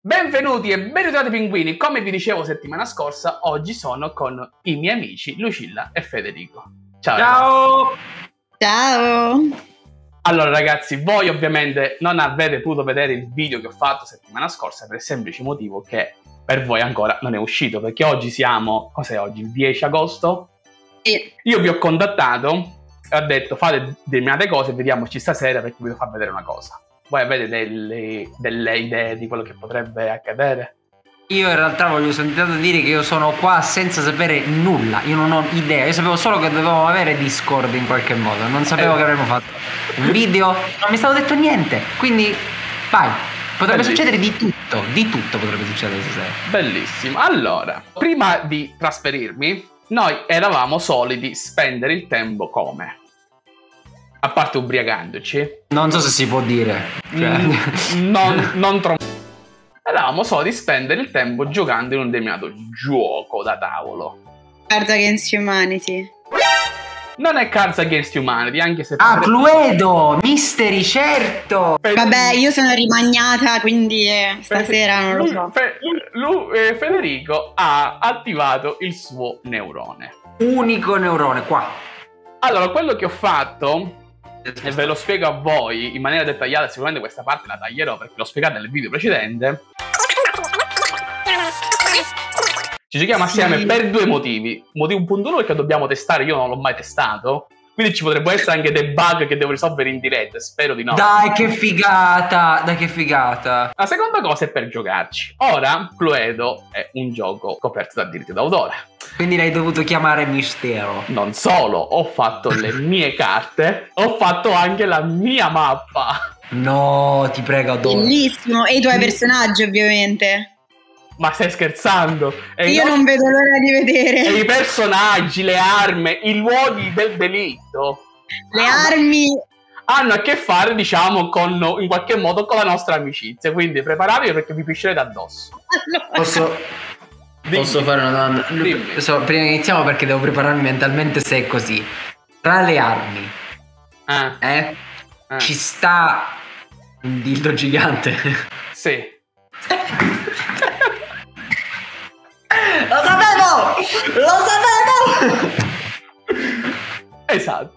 Benvenuti e ben ritrovati pinguini, come vi dicevo settimana scorsa, oggi sono con i miei amici Lucilla e Federico. Ciao! Ciao! Ciao! Allora ragazzi, voi ovviamente non avete potuto vedere il video che ho fatto settimana scorsa per il semplice motivo che per voi ancora non è uscito, perché oggi siamo, cos'è oggi? Il 10 agosto? Sì. Io vi ho contattato e ho detto fate determinate cose e vediamoci stasera perché vi devo far vedere una cosa. Voi avete delle idee di quello che potrebbe accadere? Io in realtà voglio soltanto dire che io sono qua senza sapere nulla, io non ho idea, io sapevo solo che dovevamo avere Discord in qualche modo, non sapevo che avremmo fatto un video, non mi è stato detto niente, quindi vai, potrebbe succedere di tutto potrebbe succedere stasera. Bellissimo, allora, prima di trasferirmi, noi eravamo soliti spendere il tempo come? A parte ubriacandoci. Non so se si può dire. Non troppo. Eravamo soliti spendere il tempo giocando in un determinato gioco da tavolo. Cards Against Humanity. Non è Cards Against Humanity, anche se... Cluedo! Mystery, certo! Vabbè, io sono rimagnata, quindi stasera non lo so. Federico ha attivato il suo neurone. Unico neurone, qua. Allora, quello che ho fatto... e ve lo spiego a voi in maniera dettagliata, sicuramente questa parte la taglierò perché l'ho spiegato nel video precedente. Ci giochiamo assieme per due motivi. Motivo punto 1 perché dobbiamo testare, io non l'ho mai testato, quindi ci potrebbero essere anche dei bug che devo risolvere in diretta, spero di no. Dai che figata, dai che figata. La seconda cosa è per giocarci. Ora, Cluedo è un gioco coperto da diritti d'autore. Quindi l'hai dovuto chiamare Mistero. Non solo, ho fatto le mie carte, ho fatto anche la mia mappa. No, ti prego, adoro. Bellissimo, e i tuoi personaggi ovviamente. Ma stai scherzando? Io non vedo l'ora di vedere. E i personaggi, le armi, i luoghi del delitto. Le armi hanno a che fare, diciamo, in qualche modo con la nostra amicizia. Quindi preparatevi perché vi piscerete addosso. Allora. Posso fare una domanda? Prima che iniziamo, perché devo prepararmi mentalmente se è così. Tra le armi, ci sta un dildo gigante? Sì. Lo sapevo! Lo sapevo! Esatto.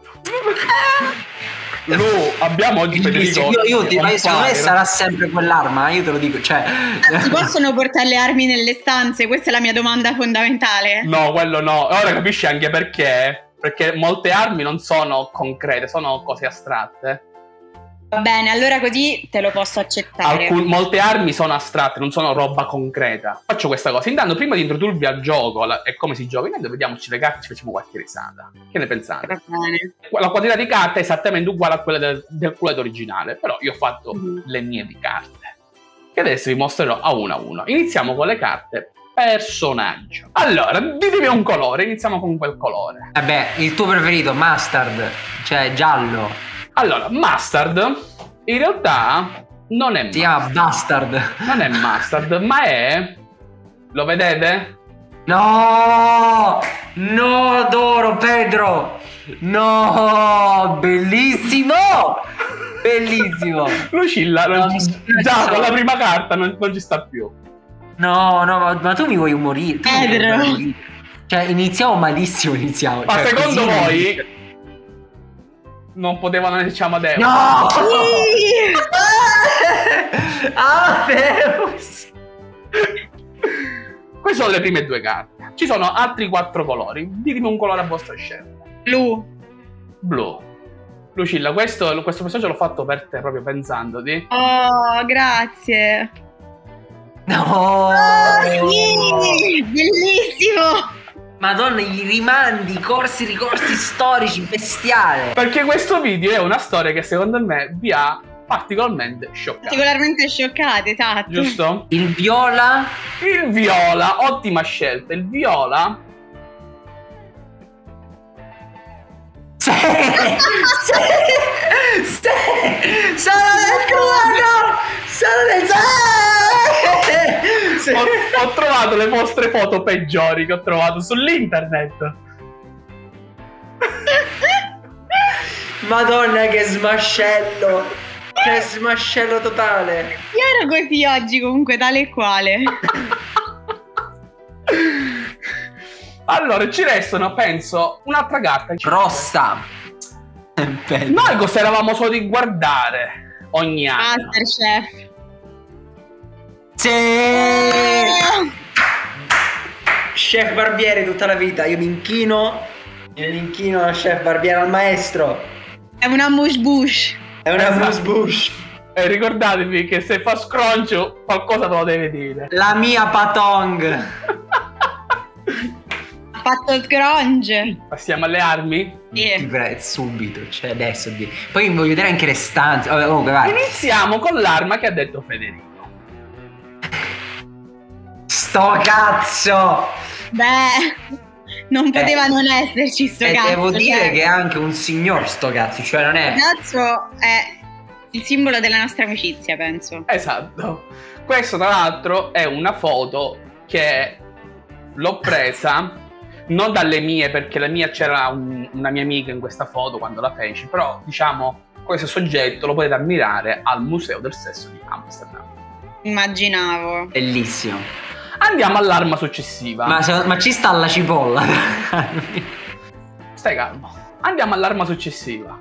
Abbiamo oggi Federico. Io ti dico, secondo me sarà sempre quell'arma, io te lo dico, cioè. Si possono portare le armi nelle stanze? Questa è la mia domanda fondamentale. No, quello no. Ora capisci anche perché? Perché molte armi non sono concrete, sono cose astratte. Va bene, allora così te lo posso accettare. Molte armi sono astratte, non sono roba concreta. Faccio questa cosa. Intanto, prima di introdurvi al gioco e come si gioca, intanto vediamoci le carte e ci facciamo qualche risata. Che ne pensate? Va bene. La quantità di carte è esattamente uguale a quella del Cluedo originale, però io ho fatto le mie di carte, che adesso vi mostrerò a uno. Iniziamo con le carte personaggio. Allora, ditemi un colore, iniziamo con quel colore. Vabbè, il tuo preferito, mustard, cioè giallo. Allora, mustard in realtà non è mustard. Si chiama bastard. Non è mustard, ma è... Lo vedete? No! No, adoro Pedro! No! Bellissimo! Bellissimo! Lucilla, già con la prima carta non ci sta più. No, ma tu mi vuoi morire. Pedro! Cioè, iniziamo malissimo, iniziamo. Ma cioè, secondo voi... non potevano essere Amadeus? No! Amadeus! Queste sono le prime due carte. Ci sono altri 4 colori. Ditemi un colore a vostra scelta. Blu. Lucilla, questo messaggio l'ho fatto per te, proprio pensandoti. Oh, grazie. No! Sì, bellissimo. Madonna, i rimandi, ricorsi storici, bestiale. Perché questo video è una storia che secondo me vi ha particolarmente scioccato. Particolarmente scioccate, esatto. Giusto? Il viola? Il viola, ottima scelta. Il viola... Sì! Sono del cuore! Sono del ho trovato le vostre foto peggiori che ho trovato sull'internet. Madonna che smascello. Che smascello totale. Io ero così oggi comunque, tale e quale. Allora, ci restano, penso, un'altra carta. Rossa. Noi cosa eravamo soliti guardare ogni anno? Masterchef. Sì. Chef Barbieri tutta la vita. Io mi inchino al chef Barbieri, al maestro. È una mush bush. È una bush. E ricordatevi che se fa scroncio qualcosa te lo deve dire. La mia patong. Ha fatto scrunch. Passiamo alle armi? Sì. Subito, cioè adesso. Poi voglio vedere anche le stanze. Vabbè, comunque vai. Iniziamo con l'arma che ha detto Federico. Sto cazzo. Beh, non poteva non esserci sto cazzo. Devo dire che è anche un signor sto cazzo, cioè non è. Cazzo è il simbolo della nostra amicizia, penso. Esatto. Questo tra l'altro è una foto che l'ho presa non dalle mie, perché la mia c'era una mia amica in questa foto quando la feci, però diciamo questo soggetto lo potete ammirare al Museo del Sesso di Amsterdam. Immaginavo. Bellissimo. Andiamo all'arma successiva. Ma ci sta la cipolla. Stai calmo. Andiamo all'arma successiva.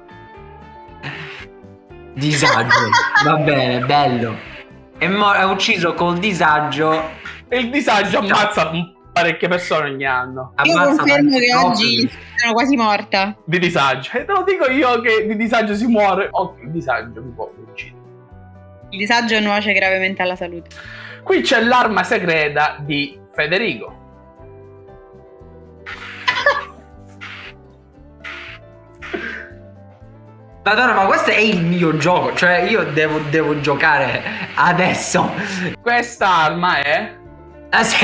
Disagio. Va bene, bello. È ucciso col disagio. E il disagio ammazza parecchie persone ogni anno. Io confermo che oggi sono quasi morta. Di disagio. E te lo dico io che di disagio si muore. Ok, il disagio mi può uccidere. Il disagio nuoce gravemente alla salute. Qui c'è l'arma segreta di Federico. Madonna, ma questo è il mio gioco. Cioè io devo giocare adesso. Questa arma è... Ah sì.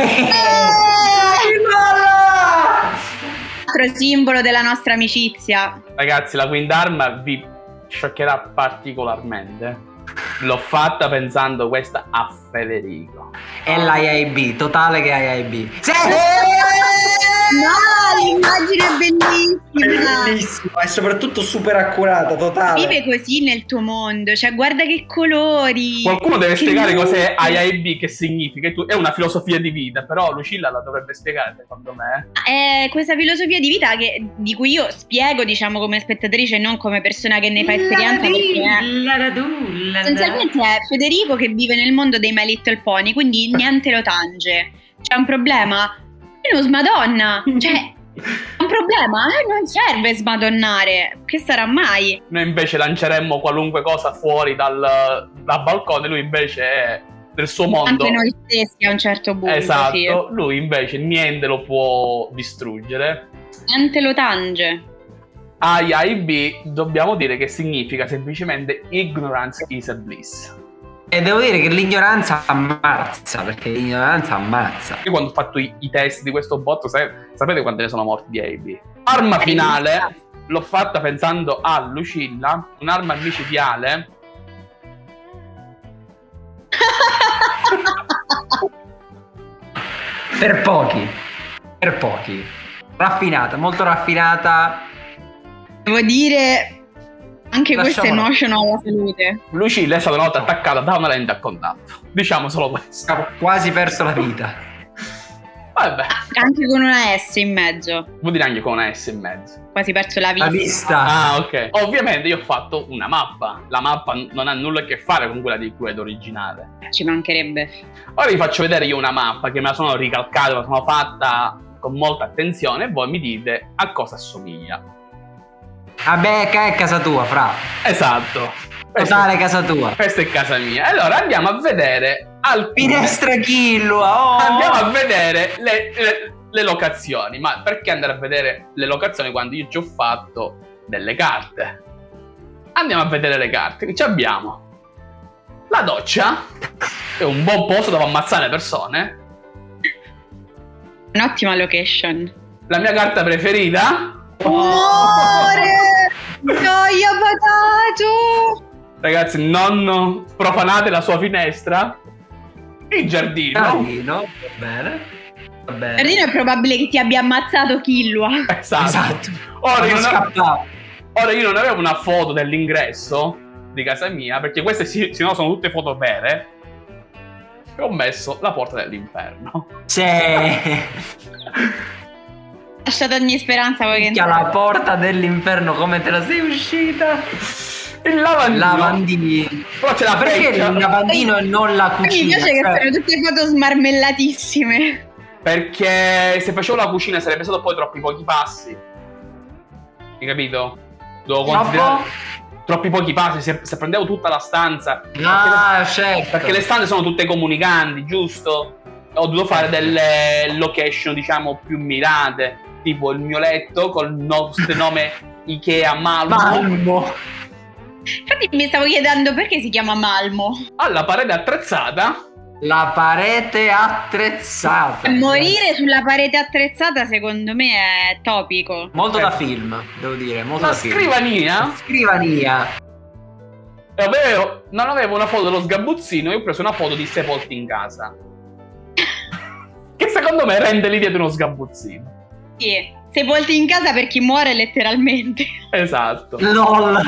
Altro simbolo della nostra amicizia. Ragazzi, la quinta arma vi scioccherà particolarmente. L'ho fatta pensando questa a Federico. È l'IIB, totale che IIB. Sì! No, l'immagine è bellissima. Bellissima e soprattutto super accurata, totale. Vive così nel tuo mondo, cioè guarda che colori. Qualcuno deve spiegare cos'è IIB, che significa. È una filosofia di vita, però Lucilla la dovrebbe spiegare, secondo me. È questa filosofia di vita di cui io spiego, diciamo, come spettatrice e non come persona che ne fa esperienza. Essenzialmente è Federico che vive nel mondo dei My Little Pony, quindi niente lo tange. C'è un problema? Venus Madonna, cioè un problema? Non serve smadonnare, che sarà mai? Noi invece lanceremmo qualunque cosa fuori dal balcone, lui invece è del suo mondo. Anche noi stessi a un certo punto. Esatto, sì. Lui invece niente lo può distruggere. Niente lo tange. IIB dobbiamo dire che significa semplicemente ignorance is a bliss. E devo dire che l'ignoranza ammazza, perché l'ignoranza ammazza. Io quando ho fatto i test di questo bot, sapete quante ne sono morti di IIB? Arma finale, l'ho fatta pensando a Lucilla, un'arma micidiale. Per pochi. Raffinata, molto raffinata. Devo dire, anche questo è Lasciamola. notion alla salute. Lucilla è stata una volta attaccata da una lente a contatto. Diciamo solo questo. Ho quasi perso la vita. Vabbè, Anche con una S in mezzo. vuol dire anche con una S in mezzo. Quasi perso la vista. La vista. Ah, ok. Ovviamente io ho fatto una mappa. La mappa non ha nulla a che fare con quella di Cluedo originale. Ci mancherebbe. Ora vi faccio vedere io una mappa che me la sono ricalcata, me la sono fatta con molta attenzione e voi mi dite a cosa assomiglia. Vabbè, che è casa tua, fra. Esatto. Totale casa tua. Questa è casa mia. Allora andiamo a vedere alcune... Finestra Killua. Oh. Andiamo a vedere le locazioni. Ma perché andare a vedere le locazioni quando io ci ho fatto delle carte? Andiamo a vedere le carte. Che ci abbiamo? La doccia. È un buon posto dove ammazzare persone. Un'ottima location. La mia carta preferita. Amore! Gioia patato! Ragazzi, non profanate la sua finestra. Il giardino. Carino. Va bene. Va bene. Giardino è probabile che ti abbia ammazzato Killua. Esatto. Esatto. Ora io, Non non, scappavo. ora io non avevo una foto dell'ingresso, di casa mia, perché queste se no sono tutte foto vere, e ho messo la porta dell'inferno. Sì. Lasciate ogni speranza voi che La porta dell'inferno, come te la sei uscita? Il lavandino. Lavandino. Però c'è la Perché freccia. il lavandino e non la cucina? Mi piace che Cioè, sono tutte foto smarmellatissime. Perché se facevo la cucina sarebbe stato poi troppi pochi passi. Hai capito? Devo considerare troppi pochi passi. Se prendevo tutta la stanza. certo. Perché le stanze sono tutte comunicanti, giusto? Ho dovuto fare delle location, diciamo, più mirate. Tipo il mio letto col nostro nome Ikea Malmo. Infatti mi stavo chiedendo perché si chiama Malmo. Alla parete attrezzata. La parete attrezzata. Morire sulla parete attrezzata secondo me è topico. Molto da film, devo dire. Molto La da film. scrivania. Scrivania. Non avevo una foto dello sgabuzzino, io ho preso una foto di sepolti in casa. Che secondo me rende l'idea di uno sgabuzzino. Sì, sepolti in casa per chi muore letteralmente. Esatto. LOL.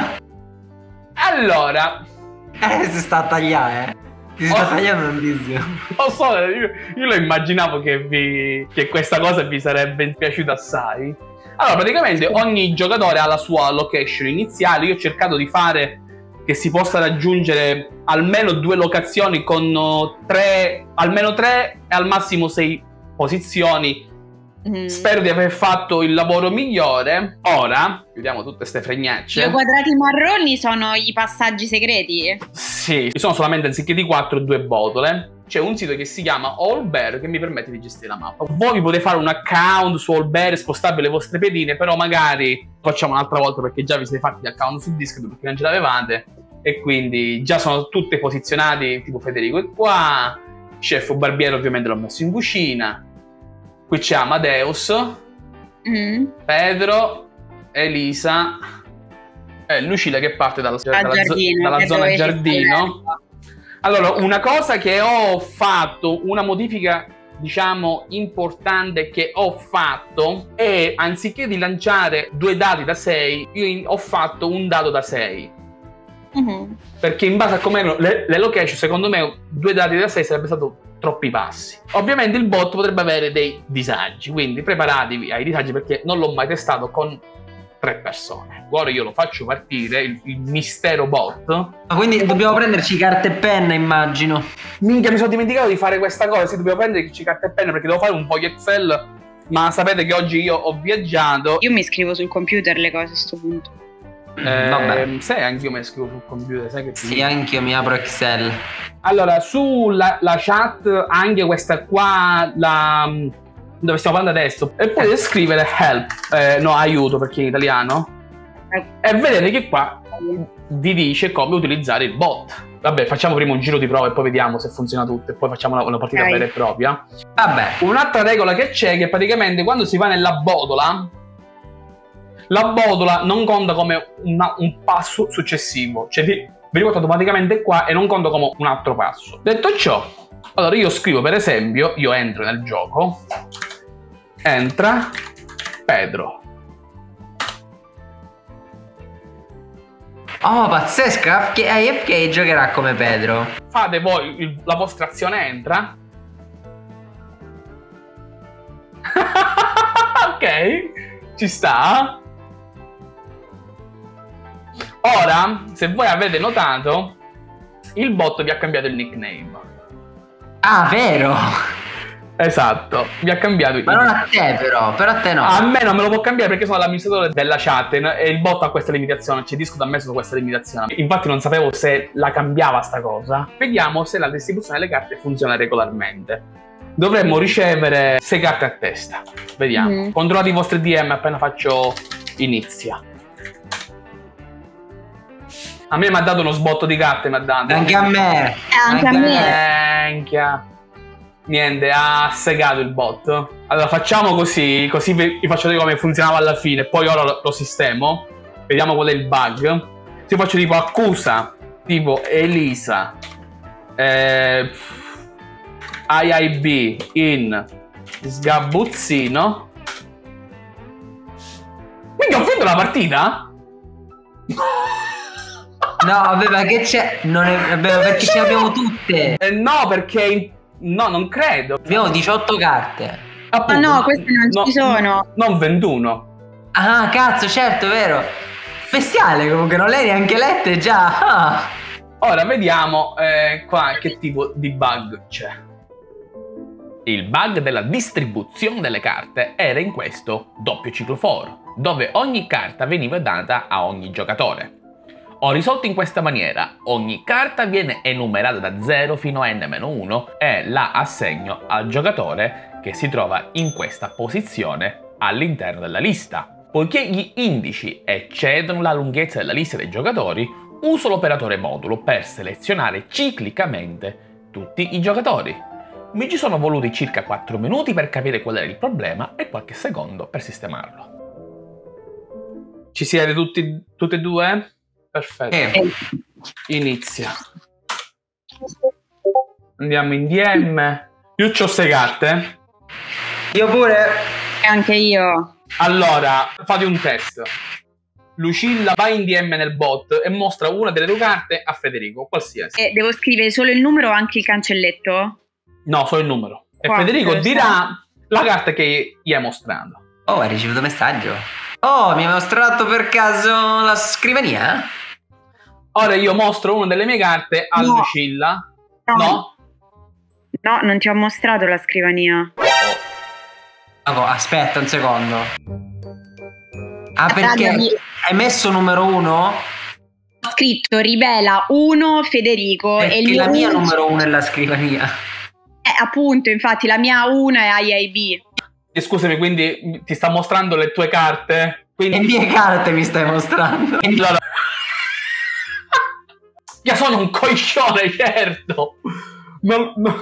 Si Allora, sta a tagliare, Si sta tagliando tantissimo. lo so, io lo immaginavo che questa cosa vi sarebbe piaciuta assai. Allora, praticamente ogni giocatore ha la sua location iniziale. Io ho cercato di fare che si possa raggiungere almeno 2 locazioni con almeno 3 e al massimo 6 posizioni. Spero di aver fatto il lavoro migliore. Ora, vediamo tutte ste fregnacce. I quadrati marroni sono i passaggi segreti? Sì, ci sono solamente anziché di 4 2 botole. C'è un sito che si chiama Allbear che mi permette di gestire la mappa. Voi vi potete fare un account su Allbear, spostarvi le vostre pedine, però magari facciamo un'altra volta perché già vi siete fatti l'account su Discord perché non ce l'avevate e quindi già sono tutte posizionati, tipo Federico è qua, Chef Barbiere ovviamente l'ho messo in cucina. Qui c'è Amadeus, Pedro, Elisa e Lucilla che parte dalla zona giardino. Allora, una cosa che ho fatto, una modifica diciamo importante che ho fatto è, anziché di lanciare 2 dadi da 6, io ho fatto un dado da 6. Perché in base a come erano le location, secondo me 2 dadi da 6 sarebbe stato troppi passi. Ovviamente il bot potrebbe avere dei disagi, quindi preparatevi ai disagi perché non l'ho mai testato con 3 persone. Ora io lo faccio partire, il mistero bot. Ma quindi dobbiamo prenderci carta e penna, immagino. Minchia, mi sono dimenticato di fare questa cosa. Sì, dobbiamo prenderci carta e penna perché devo fare un foglio Excel. Ma sapete che oggi io ho viaggiato. Io mi scrivo sul computer le cose a sto punto. Vabbè. Sai, anch'io mi scrivo sul computer, sai che sì, anch'io mi apro Excel. Allora, sulla chat, anche questa qua, dove stiamo parlando adesso, e potete scrivere help, no, aiuto perché in italiano, e vedete che qua vi dice come utilizzare il bot. Vabbè, facciamo prima un giro di prova e poi vediamo se funziona tutto e poi facciamo una partita vera e propria. Vabbè. Un'altra regola che c'è è che praticamente quando si va nella botola, la botola non conta come un passo successivo, cioè vi riporta automaticamente qua e non conta come un altro passo. Detto ciò, allora io scrivo per esempio, io entro nel gioco, entra Pedro. Oh, pazzesca, AFK giocherà come Pedro. Fate voi la vostra azione, entra. Ok, ci sta. Ora, se voi avete notato, il bot vi ha cambiato il nickname. Ah, vero? Esatto, vi ha cambiato il Ma non a te però a te no. A me non me lo può cambiare perché sono l'amministratore della chat e il bot ha questa limitazione, c'è Discord ha messo questa limitazione. Infatti non sapevo se la cambiava sta cosa. Vediamo se la distribuzione delle carte funziona regolarmente. Dovremmo ricevere 6 carte a testa. Vediamo. Controllate i vostri DM appena faccio inizia. A me mi ha dato uno sbotto di carte, mi ha dato. Anche a me. Anche a me. Niente, ha segato il bot. Allora facciamo così vi faccio vedere come funzionava alla fine. Poi ora lo sistemo. Vediamo qual è il bug. Se faccio tipo accusa, tipo Elisa, IIB in sgabuzzino. Quindi ho vinto la partita? No, vabbè, ma che c'è? Non è... vabbè, perché ce le abbiamo tutte. No, perché... No, non credo. Abbiamo 18 carte. Appunto, Ma no, queste non ci sono. Non 21. Ah, cazzo, certo, vero. Bestiale, comunque, non le hai neanche lette già. Ah. Ora vediamo qua che tipo di bug c'è. Il bug della distribuzione delle carte era in questo doppio cicloforo, dove ogni carta veniva data a ogni giocatore. Ho risolto in questa maniera: ogni carta viene enumerata da 0 fino a n-1 e la assegno al giocatore che si trova in questa posizione all'interno della lista. Poiché gli indici eccedono la lunghezza della lista dei giocatori, uso l'operatore modulo per selezionare ciclicamente tutti i giocatori. Mi ci sono voluti circa 4 minuti per capire qual era il problema e qualche secondo per sistemarlo. Ci siete tutti e due? Perfetto. Inizia. Andiamo in DM. Io c'ho 6 carte. Io pure. E anche io. Allora, fate un test. Lucilla va in DM nel bot e mostra una delle 2 carte a Federico, qualsiasi. E devo scrivere solo il numero o anche il cancelletto? No, solo il numero. E 4, Federico dirà la carta che gli hai mostrato. Oh, hai ricevuto messaggio. Oh, mi hai mostrato per caso la scrivania? Ora io mostro una delle mie carte a No. Lucilla. No? No, non ti ho mostrato la scrivania. Oh, aspetta un secondo. Ah, perché Guardami. hai messo numero 1? Ho scritto rivela 1 Federico e il la mio mia 1 numero 1 è la scrivania. appunto, infatti la mia 1 è IIB. E scusami, quindi ti sta mostrando le tue carte? Le Quindi... mie carte mi stai mostrando. Allora... Io sono un coglione, certo! Madonna.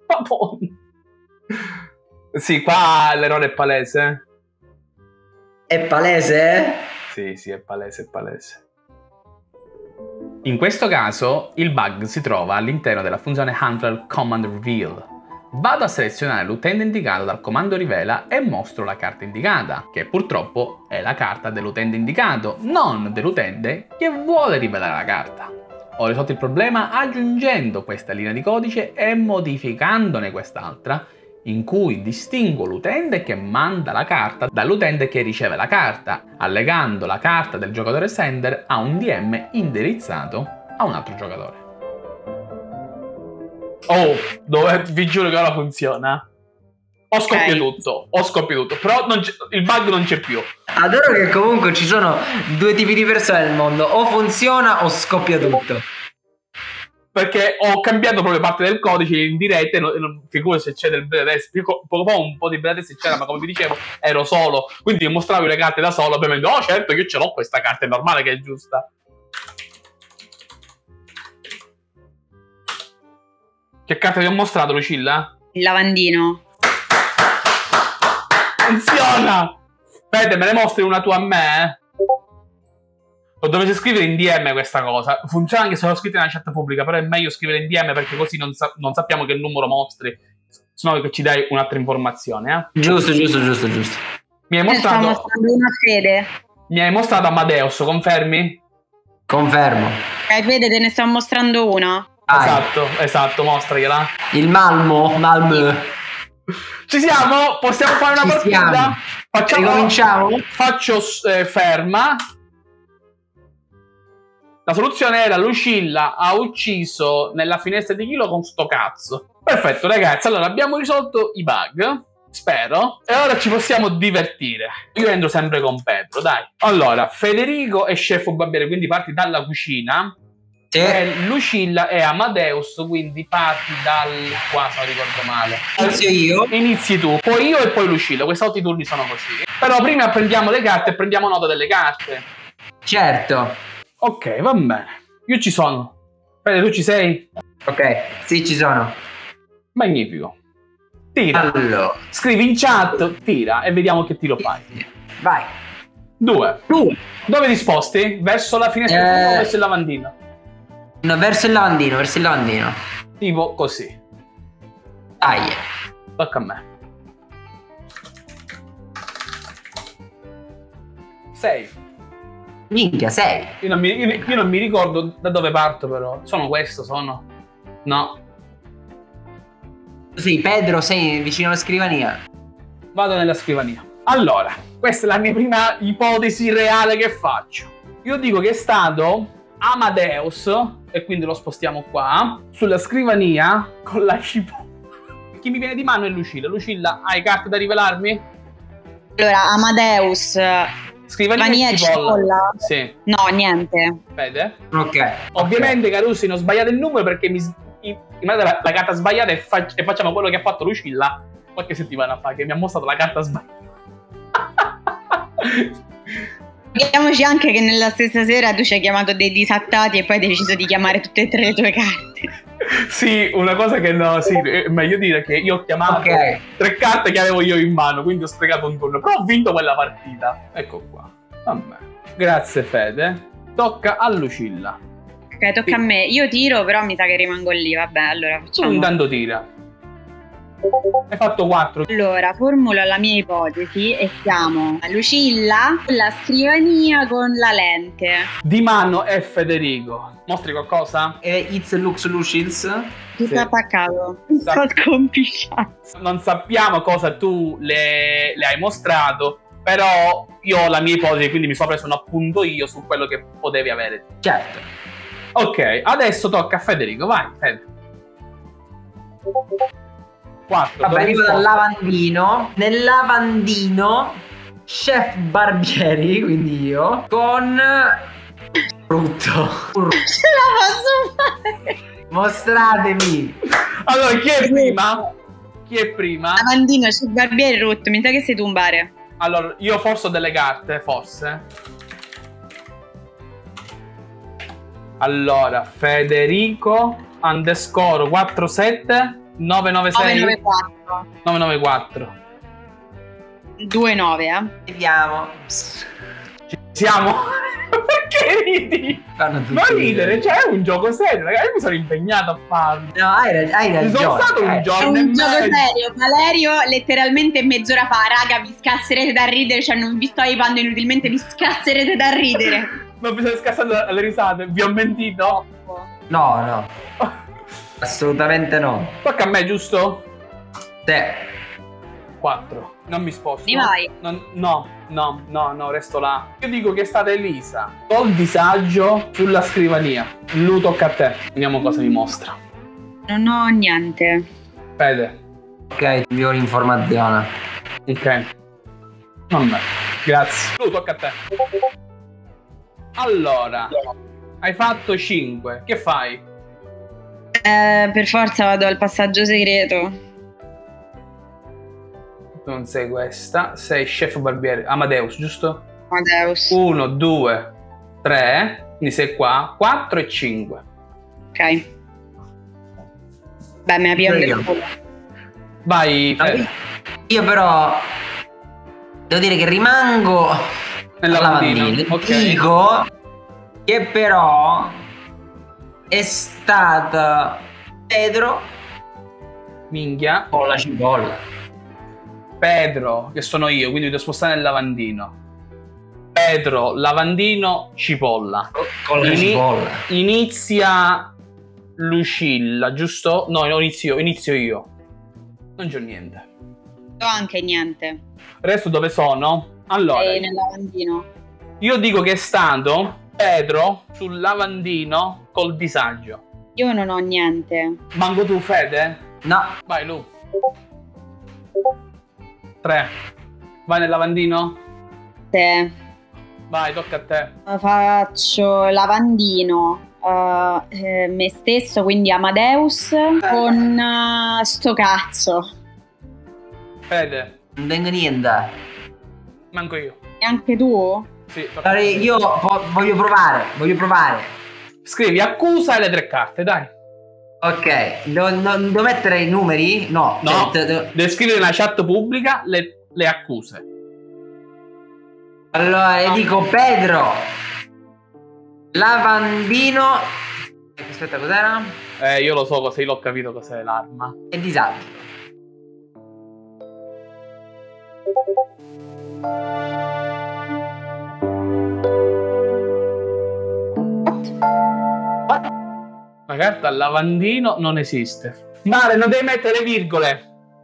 Sì, qua l'errore è palese. È palese? Sì, è palese, è palese. In questo caso il bug si trova all'interno della funzione handler command reveal. Vado a selezionare l'utente indicato dal comando rivela e mostro la carta indicata, che purtroppo è la carta dell'utente indicato, non dell'utente che vuole rivelare la carta. Ho risolto il problema aggiungendo questa linea di codice e modificandone quest'altra, in cui distingo l'utente che manda la carta dall'utente che riceve la carta, allegando la carta del giocatore sender a un DM indirizzato a un altro giocatore. Oh, vi giuro che ora funziona. Ho scoppio tutto, però il bug non c'è più. Adoro che comunque ci sono 2 tipi di persone nel mondo, o funziona o scoppia tutto. Perché ho cambiato proprio parte del codice in diretta e figurati se c'è del beta test. Poco fa un po' di beta test c'era, ma come vi dicevo ero solo, quindi mostravo le carte da solo, ovviamente. Oh certo, io ce l'ho questa carta, è normale che è giusta. Che carta ti ho mostrato, Lucilla? Il lavandino. Funziona! Fede, me ne mostri una tua a me? Lo dovete scrivere in DM questa cosa. Funziona anche se l'ho scritta nella chat pubblica, però è meglio scrivere in DM perché così non sappiamo che numero mostri, sennò che ci dai un'altra informazione, eh? Giusto. Mi hai Stiamo mostrato mostrando una Fede. Mi hai mostrato Amadeus, confermi? Confermo. Fede, te ne sto mostrando una. Vai. Esatto, mostragliela. Il Malmo. Ci siamo? Possiamo fare una partita? Ricominciamo? Faccio ferma. La soluzione era Lucilla ha ucciso nella finestra di Chilo con sto cazzo. Perfetto, ragazzi, allora abbiamo risolto i bug, spero, e ora ci possiamo divertire. Io entro sempre con Pedro, dai. Allora, Federico è chef barbiere, quindi parti dalla cucina. Sì. E Lucilla è Amadeus, quindi parti dal... qua, se non ricordo male. Inizio io. Inizi tu, poi io e poi Lucilla, questi 8 turni sono così. Però prima prendiamo le carte e prendiamo nota delle carte. Certo. Ok, va bene. Io ci sono. Fede, tu ci sei? Ok, sì, ci sono. Magnifico. Tira. Allora. Scrivi in chat, tira e vediamo che tiro fai. Vai. 2. Dove ti sposti? Verso la finestra o verso il lavandino? No, verso il lavandino. Tipo così. Dai. Tocca a me. 6. Minchia, 6. Io non mi ricordo da dove parto, però. Sono questo, sono. No. Sì, Pedro, sei vicino alla scrivania. Vado nella scrivania. Allora, questa è la mia prima ipotesi reale che faccio. Io dico che è stato Amadeus, e quindi lo spostiamo qua, sulla scrivania con la cipolla. Chi mi viene di mano è Lucilla. Lucilla, hai carte da rivelarmi? Allora, Amadeus, Scrivania e cipolla. Sì. No, niente. Vede? Ok. Ovviamente, Carusi, non sbagliate il numero perché mi date la carta sbagliata e facciamo quello che ha fatto Lucilla qualche settimana fa, che mi ha mostrato la carta sbagliata. Ricordiamoci anche che nella stessa sera tu ci hai chiamato dei disattati e poi hai deciso di chiamare tutte e tre le tue carte. Sì, una cosa che no, sì, è meglio dire che io ho chiamato 3 carte che avevo io in mano, quindi ho sprecato un turno, però ho vinto quella partita. Ecco qua. Vabbè. Grazie Fede. Tocca a Lucilla. Ok, tocca a me. Io tiro, però mi sa che rimango lì. Vabbè, allora Tu facciamo. intanto tira. Hai fatto 4. Allora, formulo la mia ipotesi e siamo a Lucilla, la scrivania con la lente. Di mano è Federico. Mostri qualcosa? It's Lux Lucils. Tutto Sì. attaccato. Sto scompisciando. Non sappiamo cosa tu le hai mostrato, però io ho la mia ipotesi, quindi mi sono preso un appunto io su quello che potevi avere. Certo. Ok, adesso tocca a Federico, vai Fede. 4. Vabbè, arrivo dal lavandino. Nel lavandino Chef Barbieri, quindi io, con brutto. Ce la posso fare. Mostratemi. Allora, chi è prima? Chi è prima? Lavandino, c'è il barbiere rotto. Mi sa che sei tu un bare. Allora, io forse ho delle carte, forse. Allora, Federico _ 47 996 994 994. 29, Vediamo. Ci siamo? Perché ridi? Fanno tutti Non ridere, ridere. cioè è un gioco serio, ragazzi. Io mi sono impegnato a farlo. No, hai Ci sono ragione. stato un È giorno e un gioco mezzo. serio. Valerio letteralmente mezz'ora fa, raga, vi scasserete da ridere, cioè non vi sto aiutando inutilmente, vi scasserete da ridere. Non vi siete scassati alle risate, vi ho mentito? No, no. Assolutamente no. Tocca a me, giusto? Te. 4. Non mi sposto. Ne vai. No, resto là. Io dico che è stata Elisa col disagio sulla scrivania. Lu, tocca a te. Vediamo cosa mi mostra. Non ho niente. Fede. Ok, ti invio l'informazione. Ok. Vabbè. Grazie. Lu, tocca a te. Allora. Hai fatto 5. Che fai? Per forza vado al passaggio segreto. Non sei questa. Sei Chef Barbiere. Amadeus, giusto? Amadeus. 1, 2, 3. Quindi sei qua. 4 e 5. Ok. Beh, me la piglio Prego. del culo. Vai, Fede. Io però devo dire che rimango Nel al lavandino. Ok. Dico che però è stata Pedro Minchia. con la cipolla. Pedro, che sono io, quindi devo spostare nel lavandino. Pedro, lavandino, cipolla. Con la cipolla. Inizia Lucilla, giusto? No, inizio io. Non c'ho niente. Ho anche niente. Resto dove sono? Allora, Sei nel lavandino. io dico che è stato Pedro sul lavandino col disagio. Io non ho niente. Manco tu, Fede? No. Vai, Lu. 3. Vai nel lavandino? Te. Vai, tocca a te. Faccio lavandino. Me stesso, quindi Amadeus con sto cazzo. Fede, Non tengo niente. manco io. E anche tu? Sì, tocca a Allora, te. io voglio provare. Scrivi accusa e le 3 carte, dai. Ok, devo mettere i numeri? No. No, Cioè, devi scrivere nella chat pubblica le accuse. allora, No. dico Pedro, lavandino. Aspetta, cos'era? Io lo so cosa, io l'ho capito cos'è l'arma. E disagio. La carta al lavandino non esiste. Mare, non devi mettere le virgole.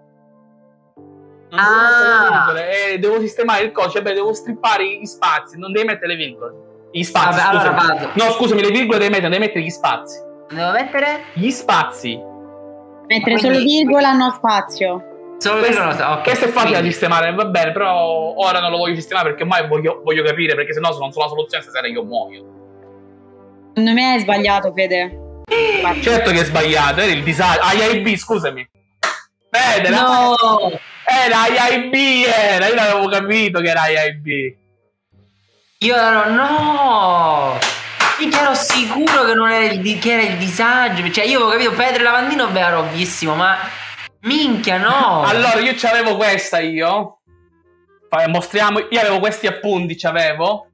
Devo sistemare il codice, devo strippare gli spazi, non devi mettere le virgole. Gli spazi. Vabbè, allora vado. No, scusami, le virgole devi mettere gli spazi. Devo mettere? Gli spazi. Mettere solo virgola, no spazio. Solo virgola, ok. Questo è facile da sistemare, va bene, però ora non lo voglio sistemare perché ormai voglio capire, perché sennò se non so la soluzione stasera io muoio. Secondo me è sbagliato, Fede. Certo che è sbagliato, era il disagio. A e B, scusami. Fede, No! Era A e B, era. Io l'avevo capito che era A e B. Io ero no! Io ero sicuro che non era che era il disagio. Cioè, io avevo capito Pedro e Lavandino, beh, era ovvissimo, ma minchia, no! Allora, io c'avevo questa io. Mostriamo. Io avevo questi appunti, c'avevo.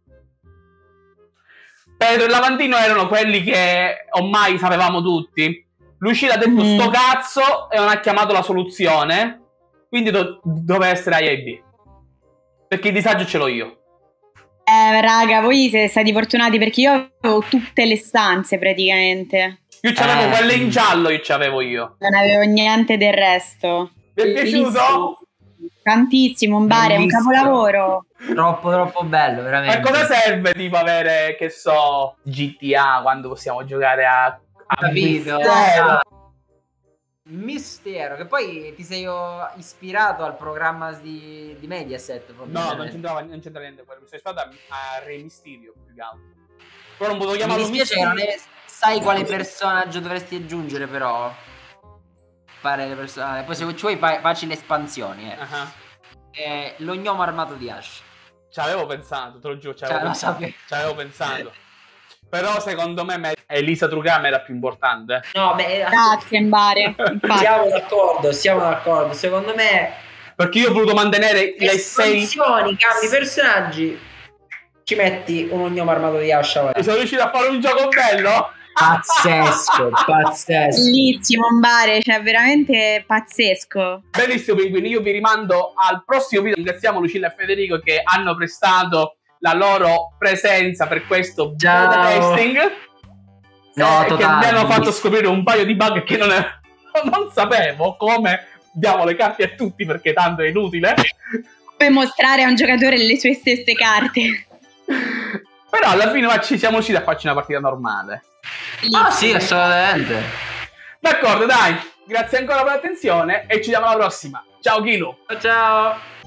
Pedro e Lavandino erano quelli che ormai sapevamo tutti. Lucilla ha detto sto cazzo e non ha chiamato la soluzione. Quindi doveva essere A e B. Perché il disagio ce l'ho io. Raga, voi siete stati fortunati perché io avevo tutte le stanze praticamente. Io c'avevo quelle in giallo, io. Non avevo niente del resto. Mi è piaciuto? Tantissimo, un bar, è un capolavoro. Troppo bello, veramente. A cosa serve tipo avere, che so, GTA quando possiamo giocare a video? Mistero, che poi ti sei ispirato al programma di Mediaset? No, non c'entrava niente. Mi sono ispirato a Re Mysterio più che altro. Però non potevo chiamarlo. Mi dispiace che non sai quale personaggio dovresti aggiungere, però. Fare le personaggi. Poi se ci vuoi facci le espansioni. Lo gnomo armato di Ash. Ci avevo pensato, te lo giuro, ci avevo pensato. Però secondo me Elisa Trugame era più importante. No, beh, grazie Mbare. Siamo d'accordo. Secondo me, perché io ho voluto mantenere le 6 cambi personaggi. Ci metti un gnomo armato di Ash. E sono riuscito a fare un gioco bello. Pazzesco. Bellissimo Mbare, cioè veramente pazzesco. Benissimo, quindi io vi rimando al prossimo video. Ringraziamo Lucilla e Federico che hanno prestato la loro presenza per questo testing. Che mi hanno fatto scoprire un paio di bug che non sapevo, come diamo le carte a tutti perché tanto è inutile. Puoi mostrare a un giocatore le sue stesse carte. Però alla fine ci siamo riusciti a farci una partita normale. Sì, assolutamente. D'accordo, dai. Grazie ancora per l'attenzione e ci vediamo alla prossima. Ciao Kilo. Ciao.